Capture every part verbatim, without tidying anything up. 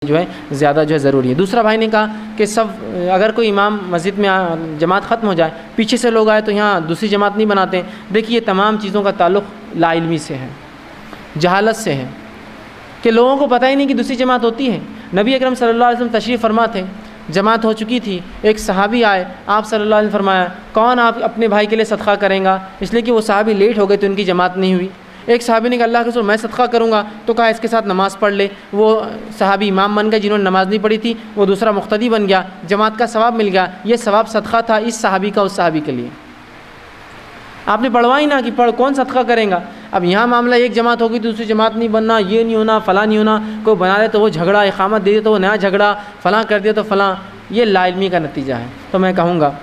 جو ہے زیادہ جو ہے ضروری ہے۔ دوسرا بھائی نے کہا کہ سب اگر کوئی امام مسجد میں جماعت ختم ہو جائے، پیچھے سے لوگ آئے تو یہاں دوسری جماعت نہیں بناتے ہیں۔ دیکھیے تمام چیزوں کا تعلق لا علمی سے ہے، جہالت سے ہے، کہ لوگوں کو پتہ ہی نہیں کہ دوسری جماعت ہوتی ہے۔ نبی اکرم صلی اللہ علیہ وسلم تشریف فرما تھے، جماعت ہو چکی تھی، ایک صحابی آئے، آپ صلی اللہ علیہ وسلم فرمایا کون آپ اپنے بھائی کے لیے صدقہ کریں گا؟ اس لیے کہ وہ صحابی لیٹ ہو گئے تو ان کی جماعت نہیں ہوئی۔ ایک صحابی نے کہا اللہ کے رسول میں صدقہ کروں گا، تو کہا اس کے ساتھ نماز پڑھ لے۔ وہ صحابی امام بن گئے جنہوں نے نماز نہیں پڑھی تھی، وہ دوسرا مقتدی بن گیا، جماعت کا ثواب مل گیا۔ یہ ثواب صدقہ تھا اس صحابی کا اس صحابی کے لیے۔ آپ نے پڑھوا ہی نہ کہ پڑھ کون صدقہ کریں گا۔ اب یہاں معاملہ ایک جماعت ہوگی دوسری جماعت نہیں بننا، یہ نہیں ہونا، فلاں نہیں ہونا، کوئی بنا دے تو وہ جھگڑا، اقامت دے دے تو وہ نیا جھگڑا، فلاں کر دیا تو فلاں، یہ لا علمی کا نتیجہ ہے۔ تو میں کہوں گا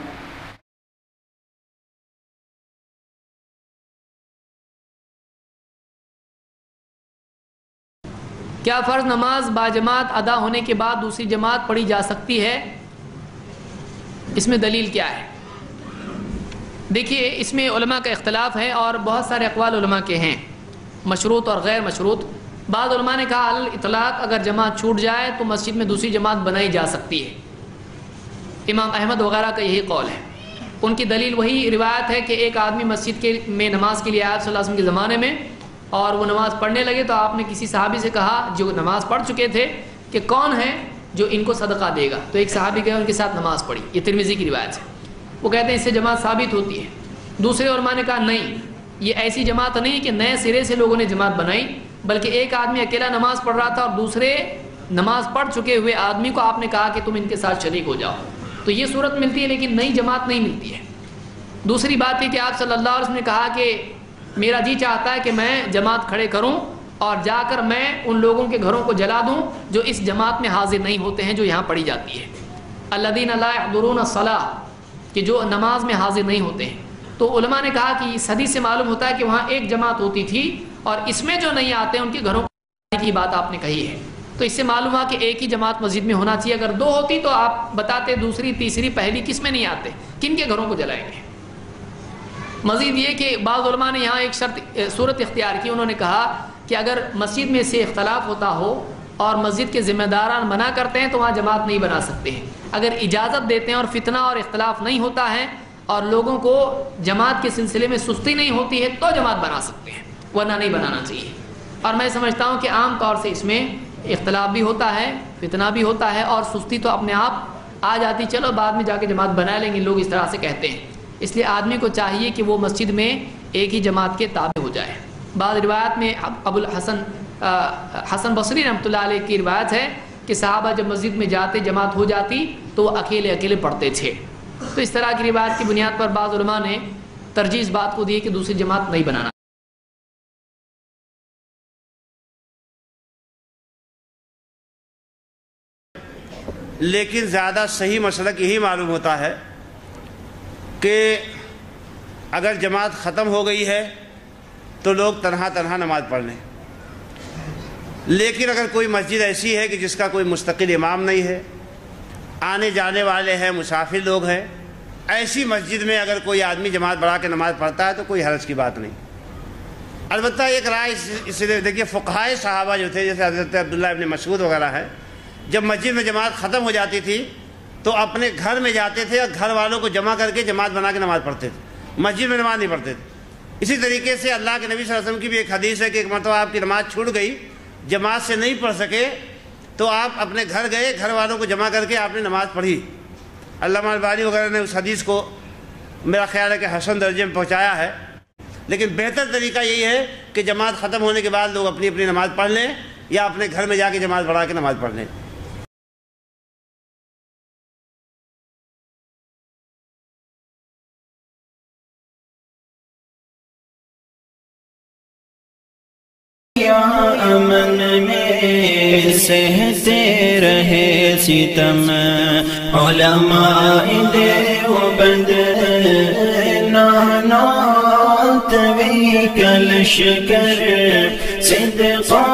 کیا فرض نماز باجماعت ادا ہونے کے بعد دوسری جماعت پڑھی جا سکتی ہے؟ اس میں دلیل کیا ہے؟ دیکھیے اس میں علماء کا اختلاف ہے اور بہت سارے اقوال علماء کے ہیں، مشروط اور غیر مشروط۔ بعض علماء نے کہا علی الاطلاق اگر جماعت چھوٹ جائے تو مسجد میں دوسری جماعت بنائی جا سکتی ہے۔ امام احمد وغیرہ کا یہی قول ہے۔ ان کی دلیل وہی روایت ہے کہ ایک آدمی مسجد کے میں نماز کے لیے آیا صلی اللہ علیہ وسلم کے زمانے میں، اور وہ نماز پڑھنے لگے تو آپ نے کسی صحابی سے کہا جو نماز پڑھ چکے تھے کہ کون ہے جو ان کو صدقہ دے گا؟ تو ایک صحابی گئے ان کے ساتھ نماز پڑھی۔ یہ ترمذی کی روایت ہے۔ وہ کہتے ہیں اس سے جماعت ثابت ہوتی ہے۔ دوسرے علماء نے کہا نہیں، یہ ایسی جماعت نہیں کہ نئے سرے سے لوگوں نے جماعت بنائی، بلکہ ایک آدمی اکیلا نماز پڑھ رہا تھا اور دوسرے نماز پڑھ چکے ہوئے آدمی کو آپ نے کہا کہ تم ان کے ساتھ شریک ہو جاؤ، تو یہ صورت ملتی ہے، لیکن نئی جماعت نہیں ملتی ہے۔ دوسری بات یہ کہ آپ صلی اللہ علیہ وسلم نے کہا کہ میرا جی چاہتا ہے کہ میں جماعت کھڑے کروں اور جا کر میں ان لوگوں کے گھروں کو جلا دوں جو اس جماعت میں حاضر نہیں ہوتے ہیں جو یہاں پڑھی جاتی ہے، الذین لا یحضرون الصلاۃ، کہ جو نماز میں حاضر نہیں ہوتے ہیں۔ تو علماء نے کہا کہ اس حدیث سے معلوم ہوتا ہے کہ وہاں ایک جماعت ہوتی تھی اور اس میں جو نہیں آتے ان کے گھروں کی بات آپ نے کہی ہے، تو اس سے معلوم ہوا کہ ایک ہی جماعت مسجد میں ہونا چاہیے۔ اگر دو ہوتی تو آپ بتاتے دوسری تیسری پہلی کس میں نہیں آتے، کن کے گھروں کو جلائیں گے؟ مزید یہ کہ بعض علماء نے یہاں ایک شرط صورت اختیار کی، انہوں نے کہا کہ اگر مسجد میں سے اختلاف ہوتا ہو اور مسجد کے ذمہ داران منع کرتے ہیں تو وہاں جماعت نہیں بنا سکتے ہیں۔ اگر اجازت دیتے ہیں اور فتنہ اور اختلاف نہیں ہوتا ہے اور لوگوں کو جماعت کے سلسلے میں سستی نہیں ہوتی ہے تو جماعت بنا سکتے ہیں، ورنہ نہیں بنانا چاہیے۔ اور میں سمجھتا ہوں کہ عام طور سے اس میں اختلاف بھی ہوتا ہے، فتنہ بھی ہوتا ہے، اور سستی تو اپنے آپ آ جاتی، چلو بعد میں جا کے جماعت بنا لیں گے، لوگ اس طرح سے کہتے ہیں۔ اس لیے آدمی کو چاہیے کہ وہ مسجد میں ایک ہی جماعت کے تابع ہو جائے۔ بعض روایات میں ابو الحسن حسن بصری رحمۃ اللہ علیہ کی روایت ہے کہ صحابہ جب مسجد میں جاتے جماعت ہو جاتی تو وہ اکیلے اکیلے پڑھتے تھے۔ تو اس طرح کی روایت کی بنیاد پر بعض علماء نے ترجیح اس بات کو دی کہ دوسری جماعت نہیں بنانا۔ لیکن زیادہ صحیح مسلک یہی معلوم ہوتا ہے کہ اگر جماعت ختم ہو گئی ہے تو لوگ تنہا تنہا نماز پڑھ لیں، لیکن اگر کوئی مسجد ایسی ہے کہ جس کا کوئی مستقل امام نہیں ہے، آنے جانے والے ہیں، مسافر لوگ ہیں، ایسی مسجد میں اگر کوئی آدمی جماعت بڑھا کے نماز پڑھتا ہے تو کوئی حرج کی بات نہیں۔ البتہ ایک رائے اس سے دیکھیے، فقہائے صحابہ جو تھے جیسے حضرت عبداللہ ابن مسعود وغیرہ ہے، جب مسجد میں جماعت ختم ہو جاتی تھی تو اپنے گھر میں جاتے تھے اور گھر والوں کو جمع کر کے جماعت بنا کے نماز پڑھتے تھے، مسجد میں نماز نہیں پڑھتے تھے۔ اسی طریقے سے اللہ کے نبی صلی اللہ علیہ وسلم کی بھی ایک حدیث ہے کہ ایک مرتبہ آپ کی نماز چھوٹ گئی، جماعت سے نہیں پڑھ سکے تو آپ اپنے گھر گئے، گھر والوں کو جمع کر کے آپ نے نماز پڑھی۔ علامہ البانی وغیرہ نے اس حدیث کو میرا خیال ہے کہ حسن درجے میں پہنچایا ہے، لیکن بہتر طریقہ یہی ہے کہ جماعت ختم ہونے کے بعد لوگ اپنی اپنی نماز پڑھ لیں یا اپنے گھر میں جا کے جماعت بڑھا کے نماز پڑھ لیں۔ امن میں سہتے رہے ستم علماء دیوبند، نانات وی کلش کر صدقہ